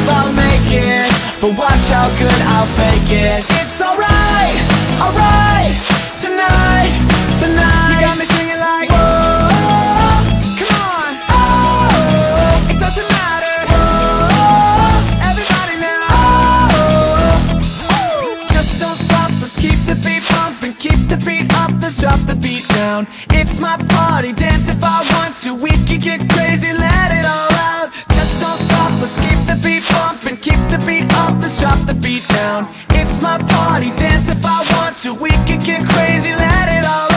I'll make it, but watch how good I'll fake it. It's alright, alright, tonight, tonight. You got me singing like, whoa, come on, oh, it doesn't matter, whoa, everybody now, oh, just don't stop, let's keep the beat pumping, keep the beat up, let's drop the beat down. It's my party, dance if I want to, we can get crazy, let it all out. Just don't stop, let's keep the beat pumping, keep the beat up, let's drop the beat down. It's my party, dance if I want to, we can get crazy, let it all out.